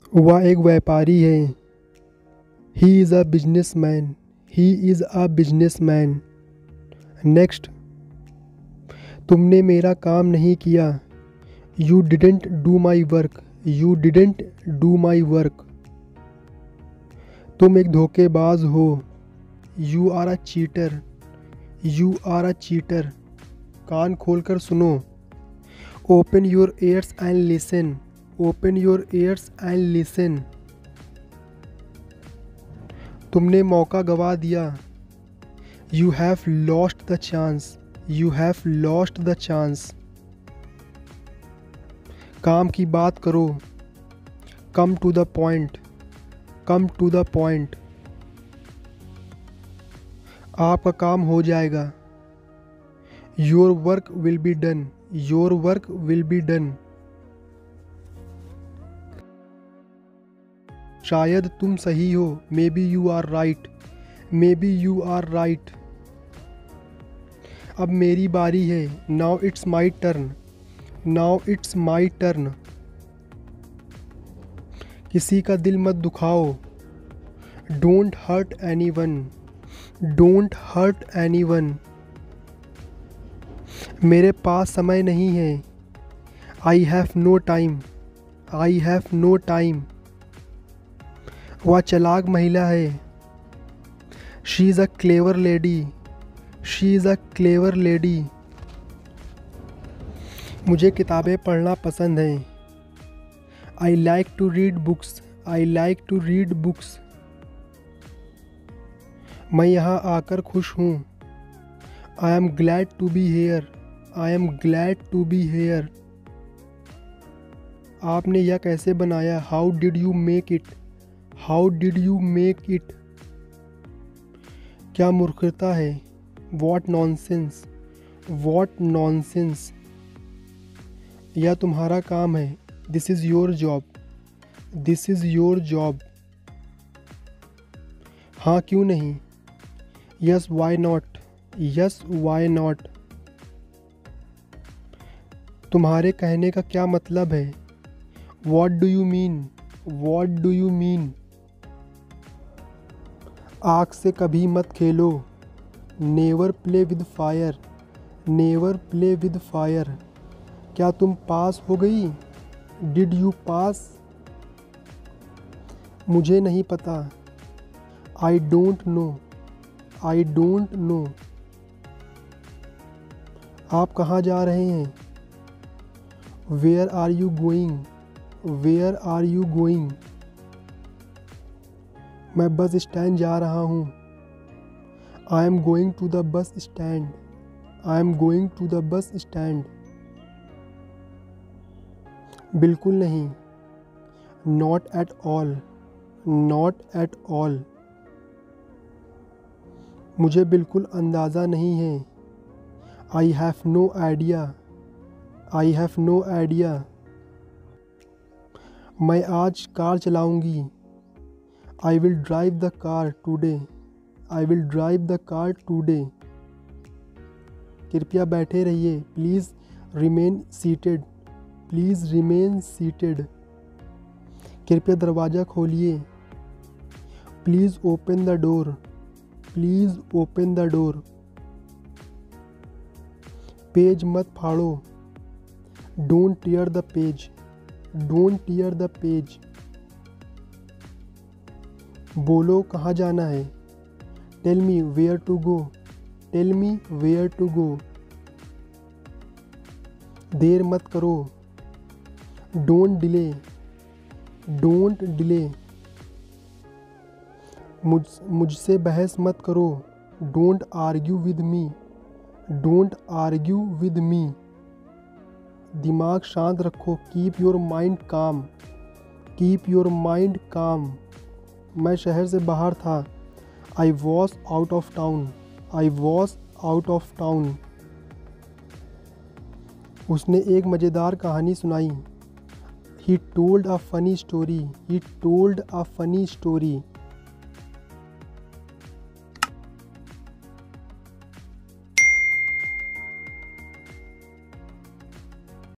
वह एक व्यापारी है। He is a business man. He is a business man. Next, तुमने मेरा काम नहीं किया। You didn't do my work. You didn't do my work. तुम एक धोखेबाज हो। You are a cheater. You are a cheater. कान खोलकर सुनो। Open your ears and listen. Open your ears and listen. तुमने मौका गवा दिया। You have lost the chance. You have lost the chance. काम की बात करो। Come to the point. Come to the point. आपका काम हो जाएगा। Your work will be done. Your work will be done. शायद तुम सही हो। Maybe you are right. Maybe you are right. अब मेरी बारी है। Now it's my turn. Now it's my turn. किसी का दिल मत दुखाओ। Don't hurt anyone. Don't hurt anyone. मेरे पास समय नहीं है। I have no time. I have no time. वह चालाक महिला है। She is a clever lady. She is a clever lady. मुझे किताबें पढ़ना पसंद है। I like to read books. I like to read books. मैं यहाँ आकर खुश हूँ। I am glad to be here. I am glad to be here. आपने यह कैसे बनाया? How did you make it? How did you make it? क्या मूर्खता है? What nonsense. What nonsense. यह तुम्हारा काम है। This is your job. This is your job. हाँ क्यों नहीं? Yes why not. Yes why not. तुम्हारे कहने का क्या मतलब है? What do you mean? What do you mean? आग से कभी मत खेलो। Never play with fire. Never play with fire. क्या तुम पास हो गई? Did you pass? मुझे नहीं पता। I don't know. I don't know. आप कहाँ जा रहे हैं? Where are you going? Where are you going? मैं बस स्टैंड जा रहा हूँ। I am going to the bus stand. I am going to the bus stand. बिल्कुल नहीं। Not at all. Not at all. मुझे बिल्कुल अंदाज़ा नहीं है। I have no idea. I have no idea. मैं आज कार चलाऊंगी। I will drive the car today. I will drive the car today. कृपया बैठे रहिए। Please remain seated. Please remain seated. कृपया दरवाज़ा खोलिए। Please open the door. Please open the door. Page मत फाड़ो। Don't tear the page. Don't tear the page. बोलो कहाँ जाना है? Tell me where to go. Tell me where to go. देर मत करो। Don't delay. Don't delay. मुझसे बहस मत करो। Don't argue with me. Don't argue with me. दिमाग शांत रखो। कीप योर माइंड काम। Keep your mind calm. मैं शहर से बाहर था। I was out of town. I was out of town. उसने एक मज़ेदार कहानी सुनाई। He told a funny story. He told a funny story.